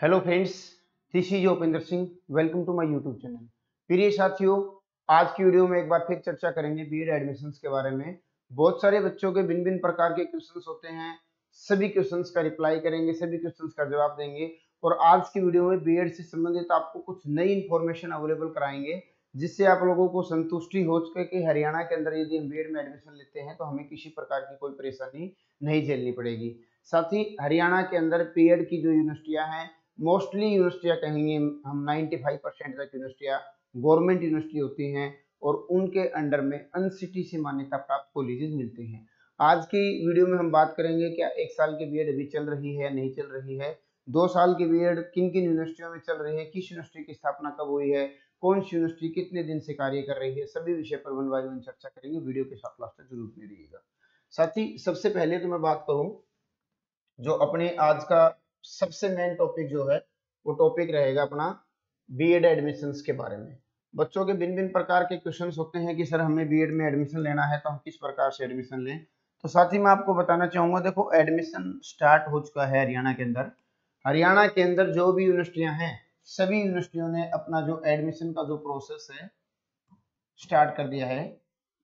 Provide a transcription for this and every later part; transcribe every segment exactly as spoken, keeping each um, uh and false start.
Hello friends, this is Upendra Singh. Welcome to my YouTube channel. प्रिय साथियों, आज की वीडियो में एक बार फिर चर्चा करेंगे बीएड एडमिशन्स के बारे में। बहुत सारे बच्चों के भिन्न भिन्न प्रकार के क्वेश्चंस होते हैं, सभी क्वेश्चंस का रिप्लाई करेंगे, सभी क्वेश्चंस का जवाब देंगे। और आज की वीडियो में बीएड से संबंधित आपको कुछ नई इन्फॉर्मेशन अवेलेबल कराएंगे, जिससे आप लोगों को संतुष्टि हो चुके कि हरियाणा के अंदर यदि हम बीएड में एडमिशन लेते हैं तो हमें किसी प्रकार की कोई परेशानी नहीं झेलनी पड़ेगी। साथ ही हरियाणा के अंदर बीएड की जो यूनिवर्सिटियां हैं, मोस्टली यूनिवर्सिटियां कहेंगे हम पचानवे परसेंट तक यूनिवर्सिटियां गवर्नमेंट यूनिवर्सिटी होती हैं और उनके अंडर में अनसिटी से मान्यता प्राप्त कॉलेजेस मिलते हैं। आज की वीडियो में हम बात करेंगे क्या एक साल की बीएड अभी चल रही है, नहीं चल रही है, दो साल की बीएड किन किन यूनिवर्सिटियों में चल रही है, किस यूनिवर्सिटी की स्थापना कब हुई है, कौन सी यूनिवर्सिटी कितने दिन से कार्य कर रही है, सभी विषय पर वन बाय वन चर्चा करेंगे। वीडियो के साथ लास्ट तक जरूर बने रहिएगा। साथ ही सबसे पहले तो मैं बात करूं, जो अपने आज का सबसे मेन टॉपिक जो है वो टॉपिक रहेगा अपना बीएड एडमिशन्स के बारे में। बच्चों के भिन्न भिन्न प्रकार के क्वेश्चंस होते हैं कि सर हमें बीएड में एडमिशन लेना है तो हम किस प्रकार से एडमिशन लें। तो साथ ही मैं आपको बताना चाहूंगा, देखो एडमिशन स्टार्ट हो चुका है हरियाणा के अंदर। हरियाणा के अंदर जो भी यूनिवर्सिटियां हैं, सभी यूनिवर्सिटियों ने अपना जो एडमिशन का जो प्रोसेस है स्टार्ट कर दिया है।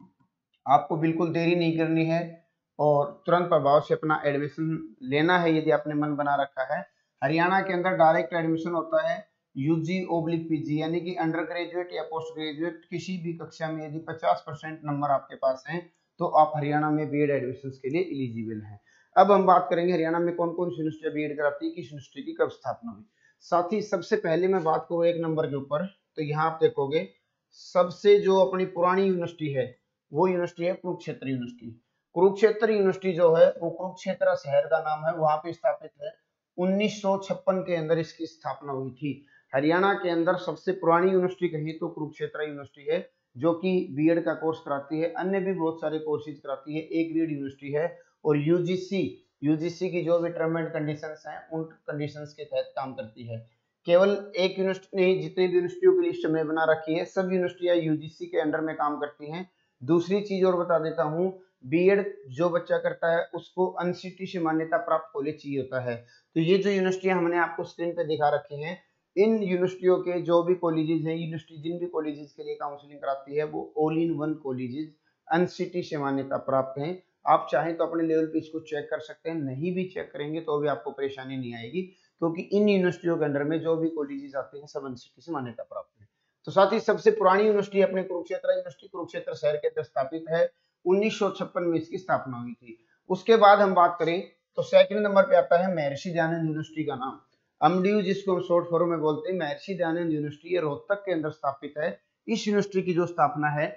आपको बिल्कुल देरी नहीं करनी है और तुरंत प्रभाव से अपना एडमिशन लेना है यदि आपने मन बना रखा है। हरियाणा के अंदर डायरेक्ट एडमिशन होता है यूजी ओब्लिक पीजी, यानी कि अंडर ग्रेजुएट या पोस्ट ग्रेजुएट किसी भी कक्षा में यदि पचास परसेंट नंबर आपके पास हैं तो आप हरियाणा में बीएड एडमिशन के लिए एलिजिबल हैं। अब हम बात करेंगे हरियाणा में कौन कौन सी यूनिवर्सिटी बीएड कराती है, किस यूनिवर्सिटी की कब स्थापना हुई। साथ ही सबसे पहले मैं बात करूँ एक नंबर के ऊपर, तो यहाँ आप देखोगे सबसे जो अपनी पुरानी यूनिवर्सिटी है वो यूनिवर्सिटी है कुरुक्षेत्र यूनिवर्सिटी। कुरुक्षेत्र यूनिवर्सिटी जो है वो कुरुक्षेत्र शहर का नाम है, वहां पे स्थापित है। उन्नीस सौ छप्पन के अंदर इसकी स्थापना हुई थी। हरियाणा के अंदर सबसे पुरानी यूनिवर्सिटी कही तो कुरुक्षेत्र यूनिवर्सिटी है, जो कि बीएड का कोर्स कराती है, अन्य भी बहुत सारे कोर्सेज कराती है, ए ग्रेड यूनिवर्सिटी है। और यूजीसी यूजीसी की जो भी टर्म एंड कंडीशंस हैं उन कंडीशंस के तहत काम करती है। केवल एक यूनिवर्सिटी नहीं, जितनी भी यूनिवर्सिटियों की लिस्ट हमने बना रखी है सब यूनिवर्सिटियां यूजीसी के अंडर में काम करती हैं। दूसरी चीज और बता देता हूँ, बीएड जो बच्चा करता है उसको अनसिटी से मान्यता प्राप्त कॉलेज चाहिए होता है। तो ये जो यूनिवर्सिटियां हमने आपको स्क्रीन पे दिखा रखी हैं, इन यूनिवर्सिटियों के जो भी कॉलेजेस हैं, यूनिवर्सिटी जिन भी कॉलेजेस के लिए काउंसलिंग कराती है वो ऑल इन वन कॉलेजेस अनसिटी से मान्यता प्राप्त हैं। आप चाहें तो अपने लेवल पे इसको चेक कर सकते हैं, नहीं भी चेक करेंगे तो भी आपको परेशानी नहीं आएगी, क्योंकि इन यूनिवर्सिटियों के अंडर में जो भी कॉलेजेस आते हैं सब अनसिटी से मान्यता प्राप्त है। तो साथ ही सबसे पुरानी यूनिवर्सिटी अपने कुरुक्षेत्र यूनिवर्सिटी कुरुक्षेत्र शहर के अंदर स्थापित है। उन्नीस सौ छप्पन में इसकी स्थापना हुई थी। उसके बाद हम बात करें तो सेकंड नंबर पे आता है महर्षि दयानंद यूनिवर्सिटी का नाम, अमडीयू जिसको हम शॉर्ट फॉर्म में बोलते हैं। महर्षि दयानंद यूनिवर्सिटी ये रोहतक के अंदर स्थापित है। इस यूनिवर्सिटी की जो स्थापना है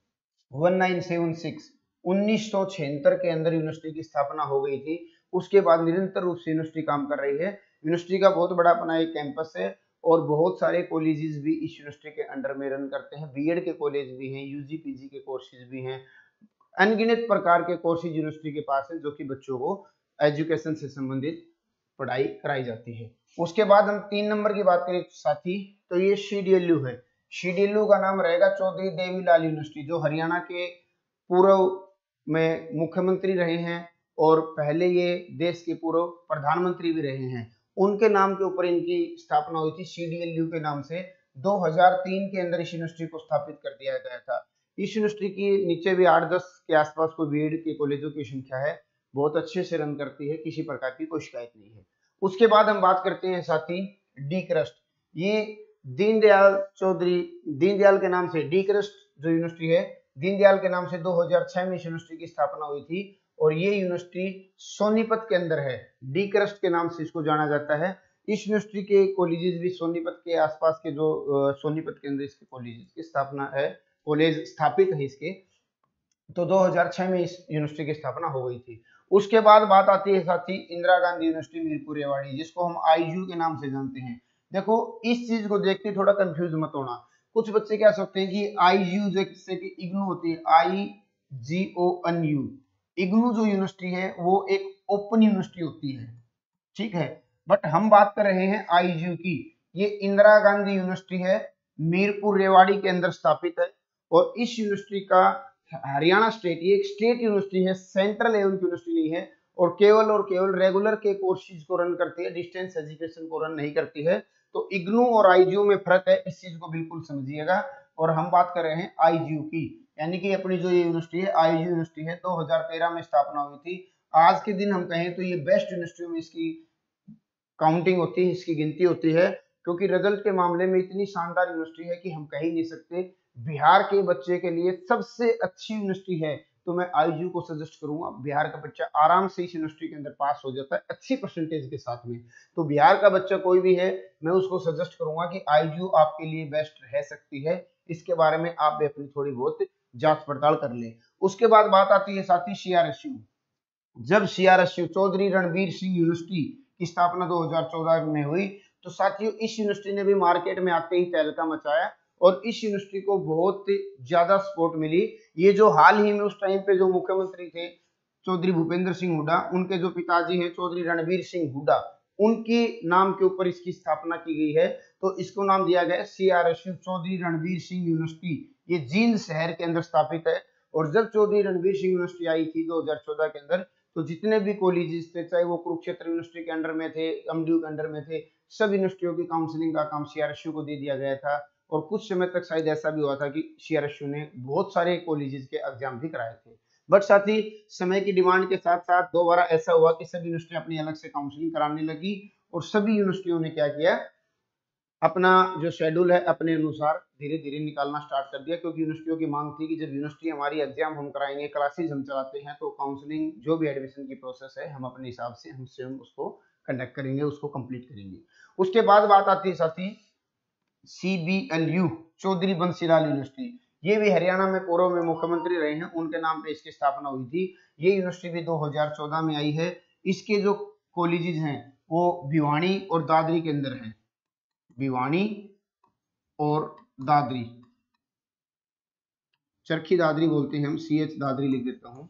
उन्नीस सौ छिहत्तर उन्नीस सौ छिहत्तर के अंदर यूनिवर्सिटी की स्थापना हो गई थी। उसके बाद निरंतर रूप से यूनिवर्सिटी काम कर रही है। यूनिवर्सिटी का बहुत बड़ा अपना एक कैंपस है और बहुत सारे कॉलेजेस भी इस यूनिवर्सिटी के अंडर में रन करते हैं। बीएड के कॉलेज भी हैं, यूजी पीजी के कोर्सेज भी हैं, अनगिनत प्रकार के कोर्सेज यूनिवर्सिटी के पास है जो कि बच्चों को एजुकेशन से संबंधित पढ़ाई कराई जाती है। उसके बाद हम तीन नंबर की बात करें साथी, तो ये सीडीएलयू है। सीडीएलयू का नाम रहेगा चौधरी देवीलाल यूनिवर्सिटी, जो हरियाणा के पूर्व में मुख्यमंत्री रहे हैं और पहले ये देश के पूर्व प्रधानमंत्री भी रहे हैं। उनके नाम के ऊपर इनकी स्थापना हुई थी, सीडीएलयू के नाम से। दो हज़ार तीन के अंदर इस यूनिवर्सिटी को स्थापित कर दिया गया था। इस यूनिवर्सिटी की नीचे भी आठ दस के आसपास को बीएड के कॉलेजों की संख्या है, बहुत अच्छे से रन करती है, किसी प्रकार की कोई शिकायत नहीं है। उसके बाद हम बात करते हैं साथी डी क्रस्ट। ये दीनदयाल चौधरी दीनदयाल के नाम से डी क्रस्ट जो यूनिवर्सिटी है, दीनदयाल के नाम से दो हज़ार छह में इस यूनिवर्सिटी की स्थापना हुई थी और ये यूनिवर्सिटी सोनीपत के अंदर है। डी क्रस्ट के नाम से इसको जाना जाता है। इस यूनिवर्सिटी के कॉलेजेस भी सोनीपत के आसपास के जो सोनीपत के अंदर इसके कॉलेजेस की स्थापना है, कॉलेज स्थापित है इसके। तो दो हज़ार छह में इस यूनिवर्सिटी की स्थापना हो गई थी। उसके बाद बात आती है साथी इंदिरा गांधी यूनिवर्सिटी मीरपुर रेवाड़ी, जिसको हम आईयू के नाम से जानते हैं। देखो इस चीज को देख के थोड़ा कंफ्यूज मत होना। कुछ बच्चे क्या सोचते हैं कि आईयू जैसे कि इग्नू होती है, I G O N U. IGNOU जो यूनिवर्सिटी है वो एक ओपन यूनिवर्सिटी होती है, ठीक है, बट हम बात कर रहे हैं आईयू की। ये इंदिरा गांधी यूनिवर्सिटी है, मीरपुर रेवाड़ी के अंदर स्थापित है। और इस यूनिवर्सिटी का हरियाणा स्टेट, ये एक स्टेट यूनिवर्सिटी है, सेंट्रल लेवल की यूनिवर्सिटी नहीं है, और केवल और केवल रेगुलर के कोर्सेज को रन करती है, डिस्टेंस एजुकेशन को रन नहीं करती है। तो इग्नू और आईजीयू में फर्क है, इस चीज को बिल्कुल समझिएगा। और हम बात कर रहे हैं आईजीयू की, यानी कि अपनी जो ये यूनिवर्सिटी है आईजीयू यूनिवर्सिटी है, दो हज़ार तेरह में स्थापना हुई थी। आज के दिन हम कहें तो ये बेस्ट यूनिवर्सिटियों में इसकी काउंटिंग होती है, इसकी गिनती होती है, क्योंकि रिजल्ट के मामले में इतनी शानदार यूनिवर्सिटी है कि हम कह ही नहीं सकते। बिहार के बच्चे के लिए सबसे अच्छी यूनिवर्सिटी है, तो मैं आईजीयू को सजेस्ट करूंगा। बिहार का बच्चा आराम से इस यूनिवर्सिटी के अंदर पास हो जाता है अच्छी परसेंटेज के साथ में। तो बिहार का बच्चा कोई भी है, मैं उसको सजेस्ट करूंगा कि आईजीयू आपके लिए बेस्ट रह सकती है। इसके बारे में आप भी अपनी थोड़ी बहुत जांच पड़ताल कर ले। उसके बाद बात आती है साथी सीआरएसयू। जब सीआरएसयू चौधरी रणबीर सिंह यूनिवर्सिटी की स्थापना दो हज़ार चौदह में हुई, तो साथियों इस यूनिवर्सिटी ने भी मार्केट में आते ही तहलका मचाया और इस यूनिवर्सिटी को बहुत ज्यादा सपोर्ट मिली। ये जो हाल ही में उस टाइम पे जो मुख्यमंत्री थे चौधरी भूपेंद्र सिंह हुड्डा, उनके जो पिताजी हैं चौधरी रणबीर सिंह हुड्डा, उनके नाम के ऊपर इसकी स्थापना की गई है। तो इसको नाम दिया गया सीआरएसयू चौधरी रणबीर सिंह यूनिवर्सिटी। ये जींद शहर के अंदर स्थापित है। और जब चौधरी रणबीर सिंह यूनिवर्सिटी आई थी दो हज़ार चौदह के अंदर, तो जितने भी कॉलेजेस थे, चाहे वो कुरुक्षेत्र यूनिवर्सिटी के अंडर में थे, एमडीयू के अंडर में थे, सब यूनिवर्सिटियों की काउंसलिंग का काम सीआरएसयू को दे दिया गया था। और कुछ समय तक शायद ऐसा भी हुआ था कि सीआरएसयू ने बहुत सारे कॉलेजेस के एग्जाम भी कराए थे। बट साथ ही समय की डिमांड के साथ साथ दोबारा ऐसा हुआ कि सभी यूनिवर्सिटी अपनी अलग से काउंसलिंग कराने लगी और सभी यूनिवर्सिटियों ने क्या किया, अपना जो शेड्यूल है अपने अनुसार धीरे धीरे निकालना स्टार्ट कर दिया। क्योंकि यूनिवर्सिटियों की मांग थी कि जब यूनिवर्सिटी हमारी एग्जाम हम कराएंगे, क्लासेज हम चलाते हैं, तो काउंसलिंग जो भी एडमिशन की प्रोसेस है हम अपने हिसाब से हम स्वयं उसको कंडक्ट करेंगे, उसको कंप्लीट करेंगे। उसके बाद बात आती है साथी सीबीएलयू चौधरी बंसीलाल यूनिवर्सिटी। ये भी हरियाणा में पूर्व में मुख्यमंत्री रहे हैं, उनके नाम पे इसकी स्थापना हुई थी। ये यूनिवर्सिटी भी दो हज़ार चौदह में आई है। इसके जो कॉलेजेस हैं वो भिवानी और दादरी के अंदर हैं, भिवानी और दादरी, चरखी दादरी बोलते हैं हम, सी एच दादरी लिख देता हूं।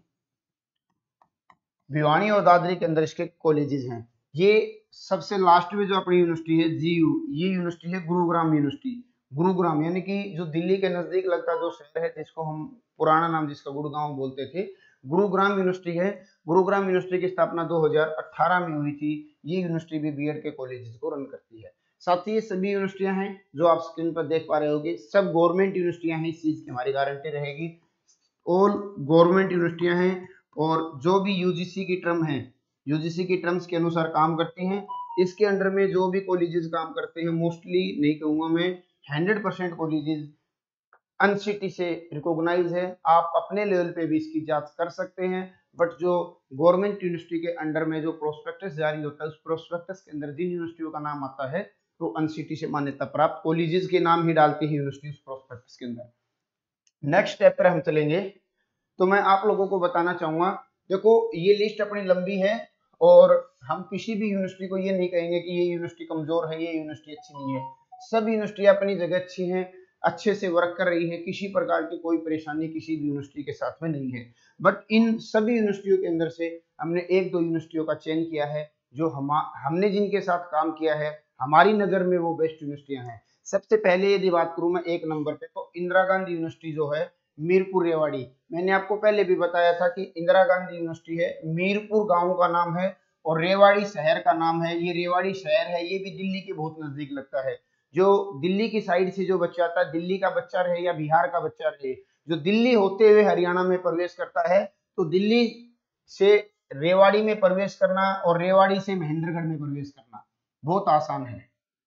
भिवानी और दादरी के अंदर इसके कॉलेजेस हैं। ये सबसे लास्ट में जो अपनी यूनिवर्सिटी है जीयू, ये यूनिवर्सिटी है गुरुग्राम यूनिवर्सिटी। गुरुग्राम यानी कि जो दिल्ली के नजदीक लगता जो शहर है, जिसको हम पुराना नाम जिसका गुड़गांव बोलते थे, गुरुग्राम यूनिवर्सिटी है। गुरुग्राम यूनिवर्सिटी की स्थापना दो हज़ार अठारह में हुई थी। ये यूनिवर्सिटी भी बीएड के कॉलेजेस को रन करती है। साथ ही ये सभी यूनिवर्सिटियां हैं जो आप स्क्रीन पर देख पा रहे होंगे, सब गवर्नमेंट यूनिवर्सिटियां हैं, इस चीज की हमारी गारंटी रहेगी। ऑल गवर्नमेंट यूनिवर्सिटियां हैं और जो भी यूजीसी की टर्म है, यूजीसी की टर्म्स के अनुसार काम करती हैं। इसके अंडर में जो भी कॉलेजेस काम करते हैं, मोस्टली नहीं कहूंगा मैं, हंड्रेड परसेंट कॉलेजेस अनसिटी से रिकॉग्नाइज है। आप अपने लेवल पे भी इसकी जांच कर सकते हैं। बट जो गवर्नमेंट यूनिवर्सिटी के अंडर में जो प्रोस्पेक्टस जारी होता है, उस प्रोस्पेक्टस के अंदर जिन यूनिवर्सिटियों का नाम आता है तो अनसिटी से मान्यता प्राप्त कॉलेजेस के नाम ही डालती है यूनिवर्सिटी उस प्रोस्पेक्टस के अंदर। नेक्स्ट स्टेप पर हम चलेंगे, तो मैं आप लोगों को बताना चाहूंगा, देखो ये लिस्ट अपनी लंबी है और हम किसी भी यूनिवर्सिटी को ये नहीं कहेंगे कि ये यूनिवर्सिटी कमजोर है, ये यूनिवर्सिटी अच्छी नहीं है। सब यूनिवर्सिटी अपनी जगह अच्छी हैं, अच्छे से वर्क कर रही है, किसी प्रकार की कोई परेशानी किसी भी यूनिवर्सिटी के साथ में नहीं है। बट इन सभी यूनिवर्सिटियों के अंदर से हमने एक दो यूनिवर्सिटियों का चयन किया है जो हम हमने जिनके साथ काम किया है, हमारी नजर में वो बेस्ट यूनिवर्सिटियां हैं। सबसे पहले यदि बात करूं मैं एक नंबर पे, तो इंदिरा गांधी यूनिवर्सिटी जो है मीरपुर रेवाड़ी। मैंने आपको पहले भी बताया था कि इंदिरा गांधी यूनिवर्सिटी है, मीरपुर गांव का नाम है और रेवाड़ी शहर का नाम है। ये रेवाड़ी शहर है, ये भी दिल्ली के बहुत नजदीक लगता है। जो दिल्ली की साइड से जो बच्चा आता है, दिल्ली का बच्चा रहे या बिहार का बच्चा रहे, जो दिल्ली होते हुए हरियाणा में प्रवेश करता है, तो दिल्ली से रेवाड़ी में प्रवेश करना और रेवाड़ी से महेंद्रगढ़ में प्रवेश करना बहुत आसान है।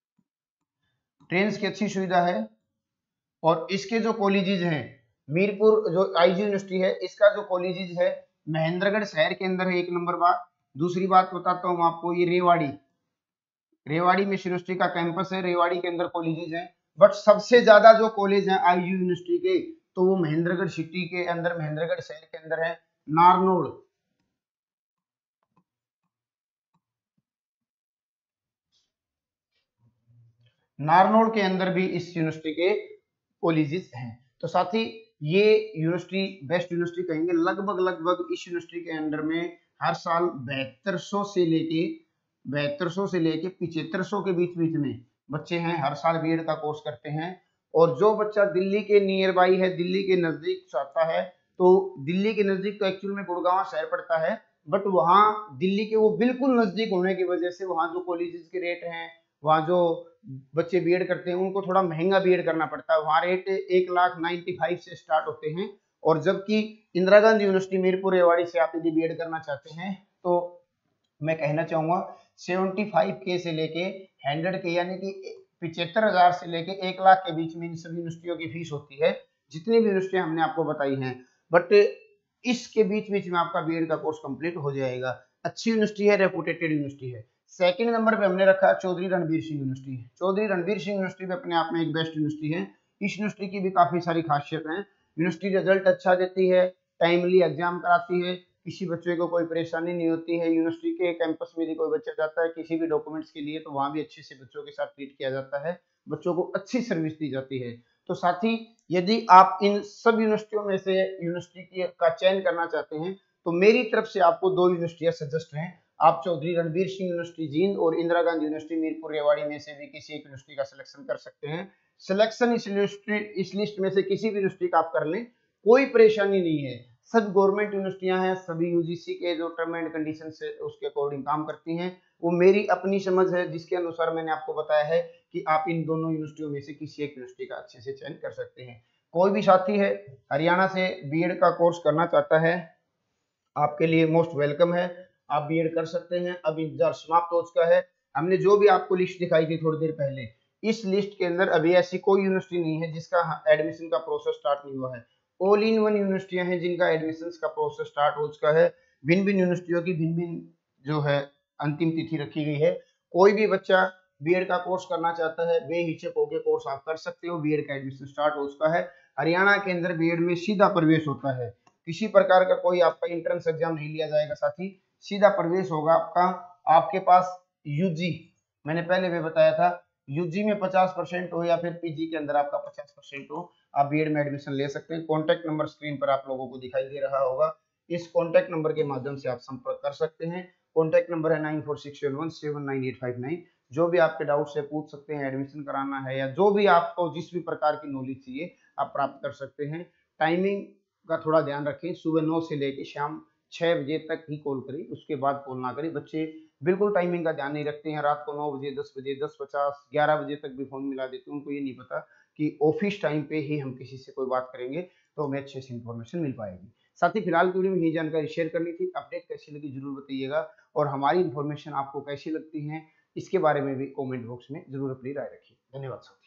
ट्रेन की अच्छी सुविधा है। और इसके जो कॉलेजेस हैं, मीरपुर जो आईजी यूनिवर्सिटी है, इसका जो कॉलेजेस है महेंद्रगढ़ शहर के अंदर है, एक नंबर बात। दूसरी बात बताता हूँ आपको, ये रेवाड़ी, रेवाड़ी में यूनिवर्सिटी का कैंपस है, रेवाड़ी के अंदर कॉलेजेस हैं। बट सबसे ज्यादा जो कॉलेज हैं आईजी यूनिवर्सिटी के, तो वो महेंद्रगढ़ सिटी के अंदर, महेंद्रगढ़ शहर के अंदर है। नारनौल, नारनौल के अंदर भी इस यूनिवर्सिटी के कॉलेजेस हैं। तो साथ ही ये यूनिवर्सिटी बेस्ट यूनिवर्सिटी कहेंगे। लगभग लगभग इस यूनिवर्सिटी के अंडर में हर साल बहत्तर सौ से लेके बहत्तर सौ से लेके पिछहत्तर सौ के बीच बीच में बच्चे हैं, हर साल बीएड का कोर्स करते हैं। और जो बच्चा दिल्ली के नियर बाई है, दिल्ली के नजदीक चाहता है, तो दिल्ली के नजदीक तो एक्चुअल में गुड़गांव शहर पड़ता है, बट वहाँ दिल्ली के वो बिल्कुल नजदीक होने की वजह से वहाँ जो कॉलेजेस के रेट हैं, वहाँ जो बच्चे बीएड करते हैं उनको थोड़ा महंगा बीएड करना पड़ता है। वहाँ रेट एक लाख नाइन्टी फाइव से स्टार्ट होते हैं, और जबकि इंदिरा गांधी यूनिवर्सिटी मीरपुर रेवाड़ी से आप यदि बीएड करना चाहते हैं तो मैं कहना चाहूंगा सेवेंटी फाइव के से लेके हंड्रेड के यानी कि पिछहत्तर हजार से लेके एक लाख के बीच में इन सभी यूनिवर्सिटियों की फीस होती है, जितनी भी यूनिवर्सिटियां हमने आपको बताई हैं। बट इसके बीच बीच में आपका बीएड का कोर्स कंप्लीट हो जाएगा। अच्छी यूनिवर्सिटी है, रेपुटेटेड यूनिवर्सिटी है। सेकंड नंबर पे हमने रखा चौधरी रणबीर सिंह यूनिवर्सिटी। चौधरी रणबीर सिंह यूनिवर्सिटी भी अपने आप में एक बेस्ट यूनिवर्सिटी है। इस यूनिवर्सिटी की भी काफी सारी खासियत है। यूनिवर्सिटी रिजल्ट अच्छा देती है, टाइमली एग्जाम कराती है, किसी बच्चे को कोई परेशानी नहीं होती है। यूनिवर्सिटी के कैंपस में यदि कोई बच्चा जाता है किसी भी डॉक्यूमेंट्स के लिए तो वहाँ भी अच्छे से बच्चों के साथ ट्रीट किया जाता है, बच्चों को अच्छी सर्विस दी जाती है। तो साथ ही यदि आप इन सब यूनिवर्सिटियों में से यूनिवर्सिटी का चयन करना चाहते हैं तो मेरी तरफ से आपको दो यूनिवर्सिटियां सजेस्ट हैं। आप चौधरी रणबीर सिंह यूनिवर्सिटी जींद और इंदिरा गांधी यूनिवर्सिटी मीरपुर रेवाड़ी में से भी किसी एक यूनिवर्सिटी का सिलेक्शन कर सकते हैं। सिलेक्शन इस यूनिवर्सिटी इस लिस्ट में से किसी भी यूनिवर्सिटी का आप कर लें, कोई परेशानी नहीं है। सब गवर्नमेंट यूनिवर्सिटियां हैं, सभी यूजीसी के जो टर्म एंड कंडीशन से उसके अकॉर्डिंग काम करती हैं। वो मेरी अपनी समझ है जिसके अनुसार मैंने आपको बताया है कि आप इन दोनों यूनिवर्सिटियों में से किसी एक यूनिवर्सिटी का अच्छे से चयन कर सकते हैं। कोई भी साथी है हरियाणा से बीएड का कोर्स करना चाहता है, आपके लिए मोस्ट वेलकम है, आप बीएड कर सकते हैं। अब इंतजार समाप्त हो चुका है। हमने जो भी आपको लिस्ट दिखाई थी थोड़ी देर पहले, इस लिस्ट के अंदर अभी ऐसी कोई यूनिवर्सिटी नहीं है जिसका एडमिशन का प्रोसेस स्टार्ट नहीं हुआ है। ऑल इन वन यूनिवर्सिटियां हैं जिनका एडमिशन का प्रोसेस स्टार्ट हो चुका है। भिन्न भिन्न यूनिवर्सिटियों की भिन्न भिन्न जो है अंतिम तिथि रखी गई है। कोई भी बच्चा बीएड का कोर्स करना चाहता है बेहिचक होकर कोर्स आप कर सकते हो। बीएड का एडमिशन स्टार्ट हो चुका है। हरियाणा के अंदर बीएड में सीधा प्रवेश होता है, किसी प्रकार का कोई आपका एंट्रेंस एग्जाम नहीं लिया जाएगा, साथ ही सीधा प्रवेश होगा आपका। आपके पास यूजी, मैंने पहले भी बताया था, यूजी में पचास परसेंट हो या फिर पीजी के अंदर आपका पचास परसेंट हो, आप बीएड में एडमिशन ले सकते हैं। कॉन्टैक्ट नंबर स्क्रीन पर आप लोगों को दिखाई दे रहा होगा, इस कॉन्टैक्ट नंबर के माध्यम से आप संपर्क कर सकते हैं। कॉन्टैक्ट नंबर है nine four six seven one seven nine eight five nine. जो भी आपके डाउट से पूछ सकते हैं, एडमिशन कराना है या जो भी आपको जिस भी प्रकार की नॉलेज चाहिए आप प्राप्त कर सकते हैं। टाइमिंग का थोड़ा ध्यान रखें, सुबह नौ से लेकर शाम छह बजे तक ही कॉल करें, उसके बाद कॉल ना करें। बच्चे बिल्कुल टाइमिंग का ध्यान नहीं रखते हैं, रात को नौ बजे दस बजे दस पचास ग्यारह बजे तक भी फोन मिला देते हैं। उनको ये नहीं पता कि ऑफिस टाइम पे ही हम किसी से कोई बात करेंगे तो हमें अच्छे से इन्फॉर्मेशन मिल पाएगी। साथ ही फिलहाल की वीडियो में यही जानकारी शेयर करनी थी। अपडेट कैसी लगी जरूर बताइएगा, और हमारी इन्फॉर्मेशन आपको कैसी लगती है इसके बारे में भी कॉमेंट बॉक्स में जरूर अपनी राय रखिए। धन्यवाद साथी।